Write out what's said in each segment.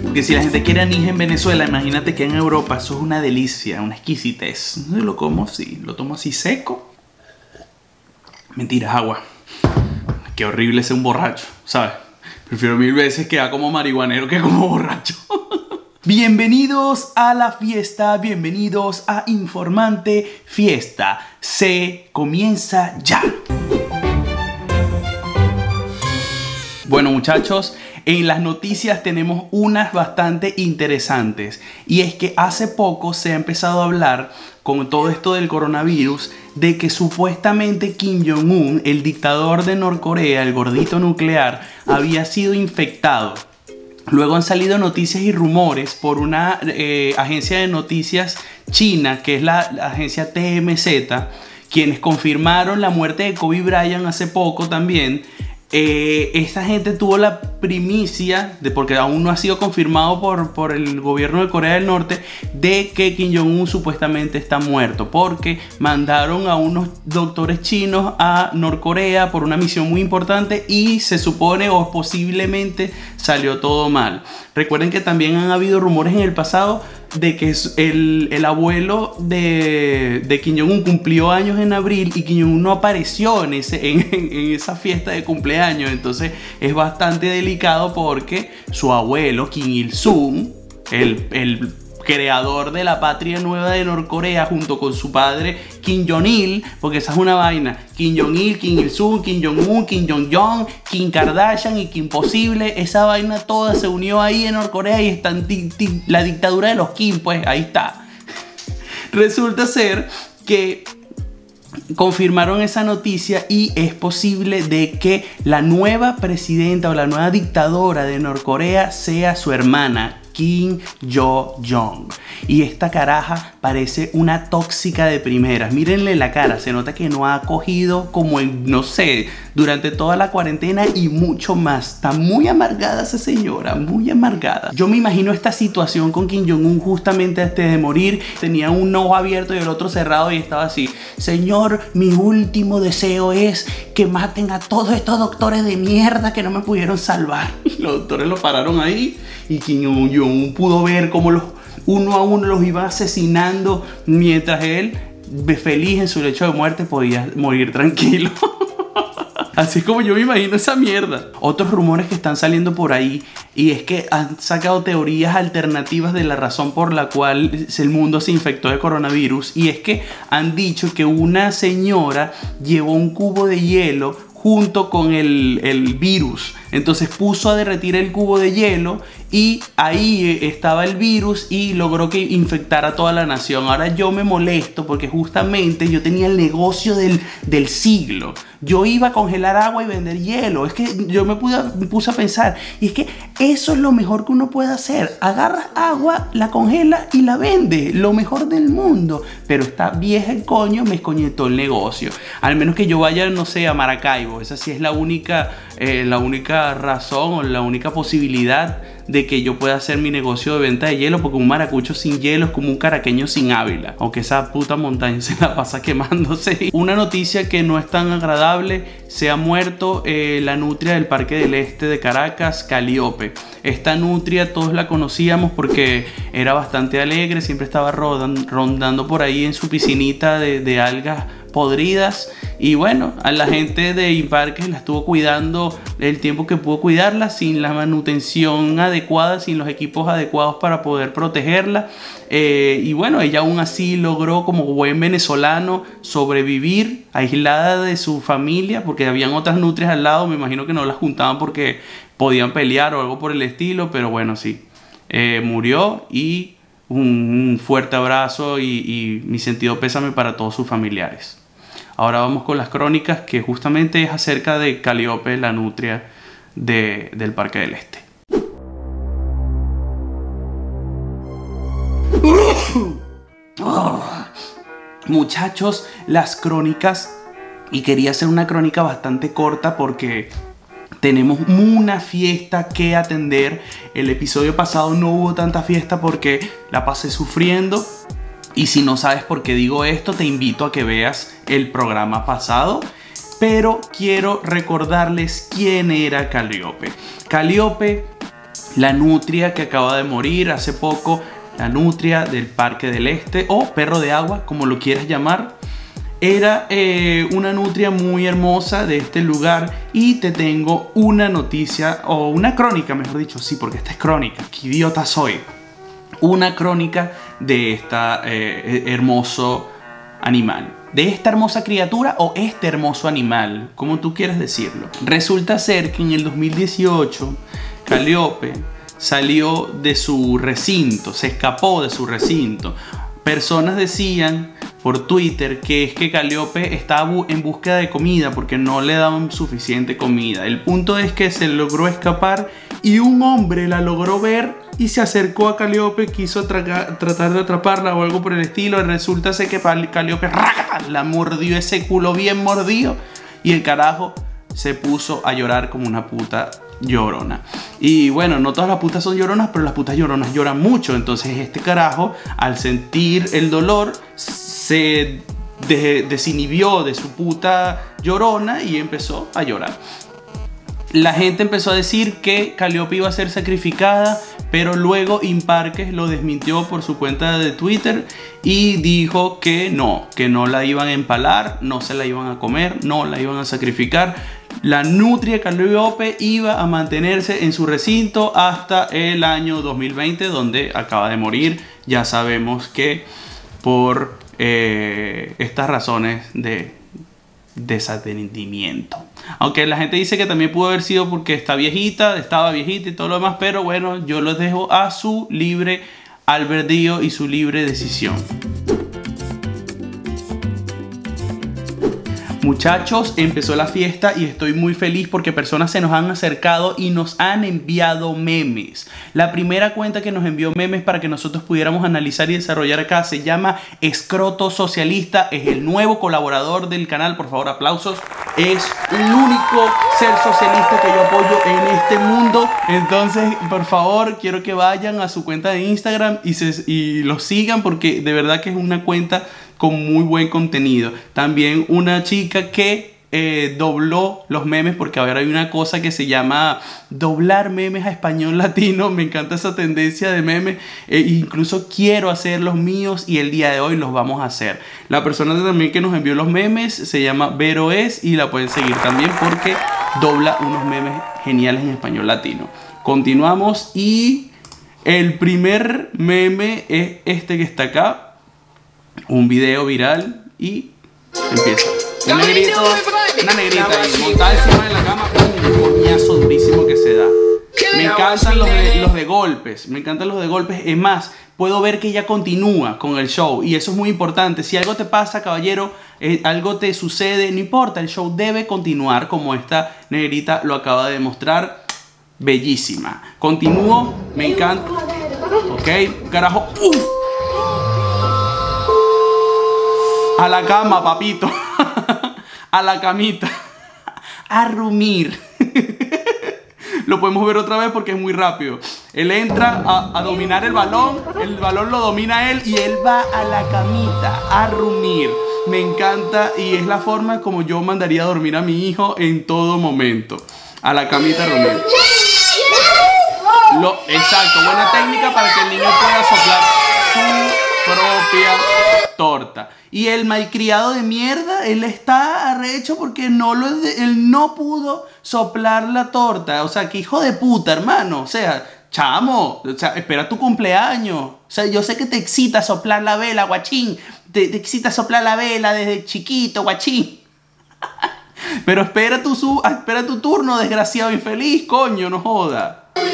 Porque si la gente quiere anís en Venezuela, imagínate que en Europa eso es una delicia, una exquisitez. Lo como así, lo tomo así seco. Mentira, es agua. Qué horrible ser un borracho, ¿sabes? Prefiero 1000 veces quedar como marihuanero que como borracho. Bienvenidos a la fiesta, bienvenidos a Informante Fiesta. Se comienza ya. Bueno, muchachos, en las noticias tenemos unas bastante interesantes. Y es que hace poco se ha empezado a hablar, con todo esto del coronavirus, de que supuestamente Kim Jong-un, el dictador de Norcorea, el gordito nuclear, había sido infectado. Luego han salido noticias y rumores por una agencia de noticias china, que es la agencia TMZ, quienes confirmaron la muerte de Kobe Bryant hace poco también. Esta gente tuvo la primicia, porque aún no ha sido confirmado por el gobierno de Corea del Norte, de que Kim Jong-un supuestamente está muerto, porque mandaron a unos doctores chinos a Norcorea por una misión muy importante y se supone o posiblemente salió todo mal. Recuerden que también han habido rumores en el pasado de que el abuelo de Kim Jong-un cumplió años en abril y Kim Jong-un no apareció en esa fiesta de cumpleaños. Entonces es bastante delicado porque su abuelo Kim Il-sung, el creador de la patria nueva de Norcorea, junto con su padre Kim Jong-il, porque esa es una vaina: Kim Jong-il, Kim Il-sung, Kim Jong-un, Kim Jong-jong, Kim Kardashian y Kim Possible. Esa vaina toda se unió ahí en Norcorea y está la dictadura de los Kim, pues ahí está. Resulta ser que confirmaron esa noticia y es posible de que la nueva presidenta o la nueva dictadora de Norcorea sea su hermana, Kim Yo-jong. Y esta caraja parece una tóxica de primeras. Mírenle la cara, se nota que no ha cogido como en, no sé, durante toda la cuarentena y mucho más. Está muy amargada esa señora, muy amargada. Yo me imagino esta situación con Kim Jong-un justamente antes de morir. Tenía un ojo abierto y el otro cerrado y estaba así: Señor, mi último deseo es que maten a todos estos doctores de mierda que no me pudieron salvar. Y los doctores lo pararon ahí y Kim Jong-un pudo ver cómo uno a uno los iba asesinando, mientras él, feliz en su lecho de muerte, podía morir tranquilo. Así es como yo me imagino esa mierda. Otros rumores que están saliendo por ahí, y es que han sacado teorías alternativas de la razón por la cual el mundo se infectó de coronavirus. Y es que han dicho que una señora llevó un cubo de hielo junto con el virus. Entonces puso a derretir el cubo de hielo y ahí estaba el virus y logró que infectara a toda la nación. Ahora yo me molesto porque justamente yo tenía el negocio del siglo. Yo iba a congelar agua y vender hielo. Es que yo me puse a pensar, y es que eso es lo mejor que uno puede hacer. Agarras agua, la congela y la vende. Lo mejor del mundo. Pero esta vieja el coño me escoñetó el negocio. Al menos que yo vaya, no sé, a Maracaibo. Esa sí es la única razón o la única posibilidad de que yo pueda hacer mi negocio de venta de hielo, porque un maracucho sin hielo es como un caraqueño sin Ávila, aunque esa puta montaña se la pasa quemándose. Una noticia que no es tan agradable: se ha muerto la nutria del Parque del Este de Caracas, Calliope. Esta nutria todos la conocíamos porque era bastante alegre, siempre estaba rondando por ahí en su piscinita de algas podridas. Y bueno, a la gente de Imparques la estuvo cuidando el tiempo que pudo cuidarla, sin la manutención adecuada, sin los equipos adecuados para poder protegerla. Y bueno, ella aún así logró, como buen venezolano, sobrevivir aislada de su familia, porque habían otras nutrias al lado. Me imagino que no las juntaban porque podían pelear o algo por el estilo, pero bueno, sí, murió. Y un fuerte abrazo y mi sentido pésame para todos sus familiares. Ahora vamos con las crónicas, que justamente es acerca de Calliope, la nutria del Parque del Este. Muchachos, las crónicas, y quería hacer una crónica bastante corta porque tenemos una fiesta que atender. El episodio pasado no hubo tanta fiesta porque la pasé sufriendo. Y si no sabes por qué digo esto, te invito a que veas el programa pasado. Pero quiero recordarles quién era Calliope. Calliope la nutria que acaba de morir hace poco, la nutria del Parque del Este o perro de agua, como lo quieras llamar. Era una nutria muy hermosa de este lugar y te tengo una noticia, o una crónica, mejor dicho, sí, porque esta es crónica, qué idiota soy. Una crónica de este hermoso animal, de esta hermosa criatura o este hermoso animal, como tú quieras decirlo. Resulta ser que en el 2018 Calliope salió de su recinto, se escapó de su recinto. Personas decían por Twitter que es que Calliope estaba en búsqueda de comida porque no le daban suficiente comida. El punto es que se logró escapar y un hombre la logró ver y se acercó a Calliope, quiso tratar de atraparla o algo por el estilo. Resulta ser que Calliope la mordió, ese culo bien mordido, y el carajo se puso a llorar como una puta llorona. Y bueno, no todas las putas son lloronas, pero las putas lloronas lloran mucho. Entonces este carajo, al sentir el dolor, se desinhibió de su puta llorona y empezó a llorar. La gente empezó a decir que Calliope iba a ser sacrificada, pero luego Imparques lo desmintió por su cuenta de Twitter y dijo que no la iban a empalar, no se la iban a comer, no la iban a sacrificar. La nutria Calliope iba a mantenerse en su recinto hasta el año 2020, donde acaba de morir. Ya sabemos que por estas razones de desatendimiento. Aunque la gente dice que también pudo haber sido porque estaba viejita y todo lo demás, pero bueno, yo los dejo a su libre albedrío y su libre decisión. Muchachos, empezó la fiesta y estoy muy feliz porque personas se nos han acercado y nos han enviado memes. La primera cuenta que nos envió memes para que nosotros pudiéramos analizar y desarrollar acá se llama Escroto Socialista. Es el nuevo colaborador del canal, por favor aplausos. Es el único ser socialista que yo apoyo en este mundo. Entonces, por favor, quiero que vayan a su cuenta de Instagram y lo sigan, porque de verdad que es una cuenta con muy buen contenido. También una chica que dobló los memes, porque ahora hay una cosa que se llama doblar memes a español latino. Me encanta esa tendencia de memes. Incluso quiero hacer los míos y el día de hoy los vamos a hacer. La persona también que nos envió los memes se llama Vero Es y la pueden seguir también porque dobla unos memes geniales en español latino. Continuamos y el primer meme es este que está acá. Un video viral y empieza. Una negrita ahí, montada encima de la cama, un coñazo durísimo que se da. Me encantan los de golpes, me encantan los de golpes. Es más, puedo ver que ella continúa con el show y eso es muy importante. Si algo te pasa, caballero, algo te sucede, no importa, el show debe continuar, como esta negrita lo acaba de demostrar. Bellísima. Continúo, me encanta. Ok, carajo. A la cama, papito. A la camita. A rumir. Lo podemos ver otra vez porque es muy rápido. Él entra a dominar el balón lo domina él y él va a la camita a rumir. Me encanta y es la forma como yo mandaría a dormir a mi hijo en todo momento. A la camita a rumir. Exacto, buena técnica para que el niño pueda soplar su propia torta. Y el malcriado de mierda, él está arrecho porque él no pudo soplar la torta. O sea, que hijo de puta, hermano. O sea, chamo, espera tu cumpleaños. O sea, yo sé que te excita soplar la vela, guachín. Te excita soplar la vela desde chiquito, guachín. Pero espera tu turno, desgraciado infeliz, coño, no joda.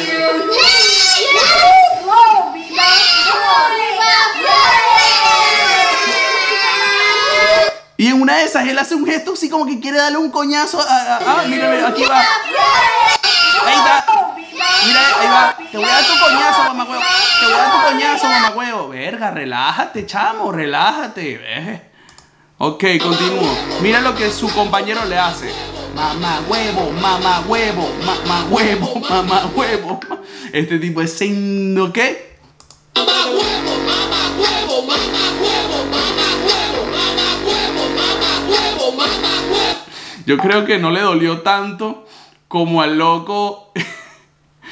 Y en una de esas él hace un gesto así como que quiere darle un coñazo mira, aquí va. Ahí está. Mira, ahí va. Te voy a dar tu coñazo, mamagüevo. Te voy a dar tu coñazo, mamagüevo. Verga, relájate, chamo, relájate. Ok, continúo. Mira lo que su compañero le hace. Mamagüevo, mamagüevo, mamagüevo, mamagüevo. Este tipo es siendo ¿qué? Mamagüevo, mamagüevo, mamagüevo, mamagüevo, mamagüevo, mamagüevo. Yo creo que no le dolió tanto como al loco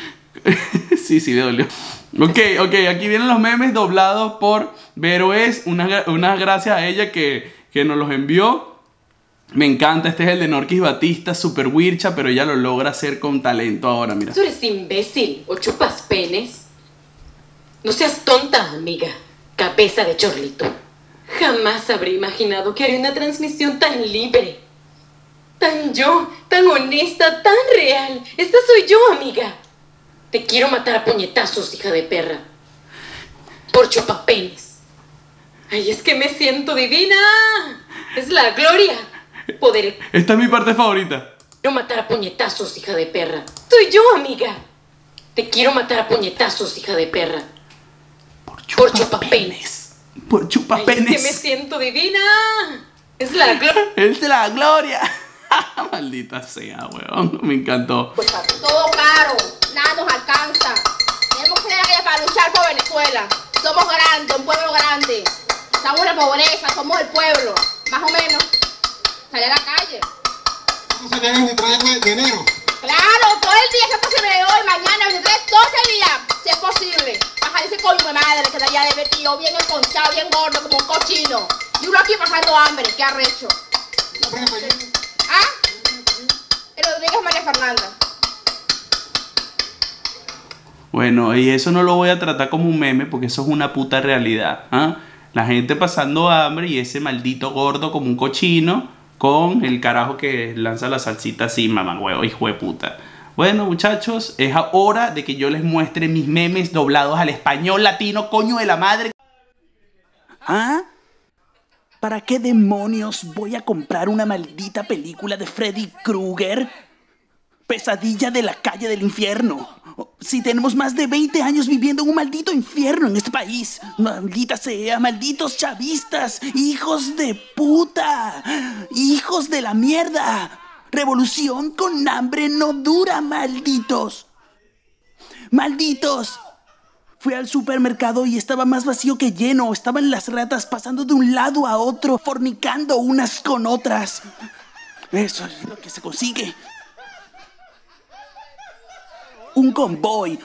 Sí, me dolió. Ok, aquí vienen los memes doblados por Vero. Es una gracias a ella que nos los envió. Me encanta, este es el de Norquis Batista, super wircha, pero ella lo logra hacer con talento ahora, mira. ¿Tú eres imbécil o chupas penes? No seas tonta, amiga. Cabeza de chorlito. Jamás habría imaginado que haría una transmisión tan libre. Tan yo, tan honesta, tan real. Esta soy yo, amiga. Te quiero matar a puñetazos, hija de perra. Por chupapenes. Ay, es que me siento divina. Es la gloria. Poder. Esta es mi parte favorita. Quiero matar a puñetazos, hija de perra. Soy yo, amiga. Te quiero matar a puñetazos, hija de perra. Por chupapenes. Por chupapenes. Ay, es que me siento divina. Es la gloria. Es la gloria. Maldita sea, weón. Me encantó. Pues todo caro, nada nos alcanza. Tenemos que ir para luchar por Venezuela. Somos grandes, un pueblo grande. Estamos en la pobreza, somos el pueblo. Más o menos. Salí a la calle. ¿Cómo se deben de traerme dinero? Claro, todo el día, si es posible hoy, mañana, 23, todo el día, si es posible. Bajar ese coño de madre que está allá de metido, bien enconchado, bien gordo, como un cochino. Y uno aquí pasando hambre, qué arrecho. ¿Ah? El Rodríguez María Fernanda. Bueno, y eso no lo voy a tratar como un meme porque eso es una puta realidad. ¿Ah? La gente pasando hambre y ese maldito gordo como un cochino con el carajo que lanza la salsita así, mamá huevo, hijo de puta. Bueno, muchachos, es hora de que yo les muestre mis memes doblados al español latino, coño de la madre. ¿Ah? ¿Para qué demonios voy a comprar una maldita película de Freddy Krueger? Pesadilla de la calle del infierno. Si tenemos más de 20 años viviendo en un maldito infierno en este país. Maldita sea, malditos chavistas, hijos de puta, hijos de la mierda. Revolución con hambre no dura, malditos. Malditos. Fui al supermercado y estaba más vacío que lleno. Estaban las ratas pasando de un lado a otro, fornicando unas con otras. Eso es lo que se consigue. Un convoy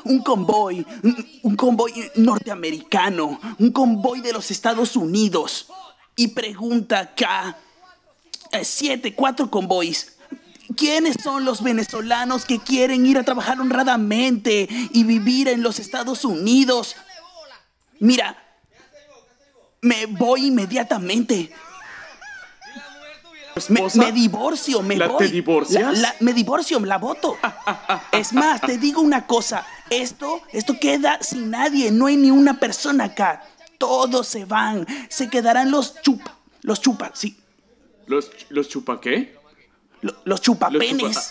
norteamericano, un convoy de los Estados Unidos. Y pregunta acá, 4 convoys. ¿Quiénes son los venezolanos que quieren ir a trabajar honradamente y vivir en los Estados Unidos? Mira, me voy inmediatamente. Me divorcio, me voy. ¿Te divorcias? Me divorcio, la voto. Es más, te digo una cosa. Esto queda sin nadie. No hay ni una persona acá. Todos se van. Se quedarán los chupa, sí. ¿Los chupa qué? Los chupapenes.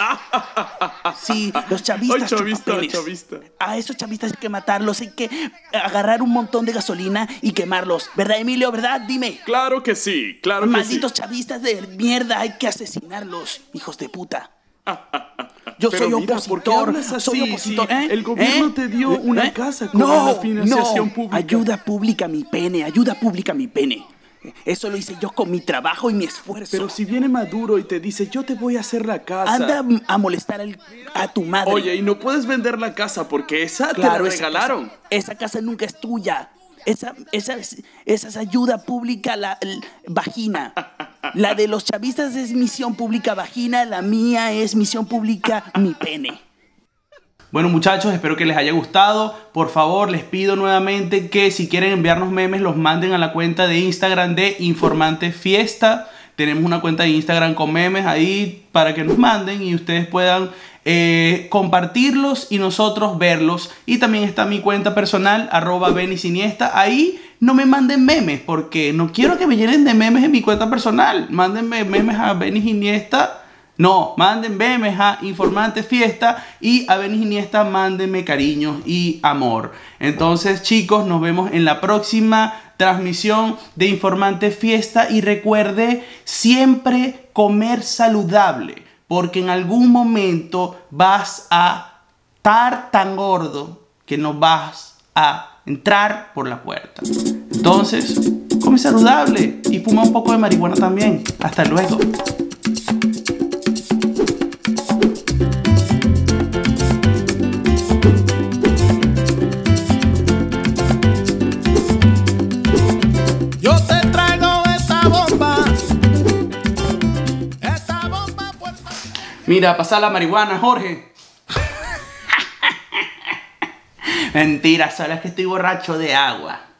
Sí, los chavistas. Ay, chavista. A esos chavistas hay que matarlos. Hay que agarrar un montón de gasolina y quemarlos. ¿Verdad, Emilio? ¿Verdad? Dime. Claro que sí, claro que sí. Malditos chavistas de mierda, hay que asesinarlos, hijos de puta. Yo Pero soy mira, opositor. ¿por qué hablas así? Soy opositor. Sí, el gobierno te dio una casa con una financiación pública. Ayuda pública mi pene, ayuda pública mi pene. Eso lo hice yo con mi trabajo y mi esfuerzo. Pero si viene Maduro y te dice, yo te voy a hacer la casa. Anda a molestar a tu madre. Oye, y no puedes vender la casa porque esa te la regalaron. Esa casa nunca es tuya. Esa es ayuda pública, vagina. La de los chavistas es misión pública vagina, la mía es misión pública mi pene. Bueno, muchachos, espero que les haya gustado. Por favor, les pido nuevamente que si quieren enviarnos memes, los manden a la cuenta de Instagram de Informante Fiesta. Tenemos una cuenta de Instagram con memes ahí para que nos manden y ustedes puedan compartirlos y nosotros verlos. Y también está mi cuenta personal, @BennySiniesta. Ahí no me manden memes porque no quiero que me llenen de memes en mi cuenta personal. Mándenme memes a Benny Siniesta. No, manden memes a Informante Fiesta y a Benny Siniesta mándenme cariños y amor. Entonces, chicos, nos vemos en la próxima transmisión de Informante Fiesta y recuerde siempre comer saludable porque en algún momento vas a estar tan gordo que no vas a entrar por la puerta. Entonces, come saludable y fuma un poco de marihuana también. Hasta luego. Mira, pasa la marihuana, Jorge. Mentira, solo es que estoy borracho de agua.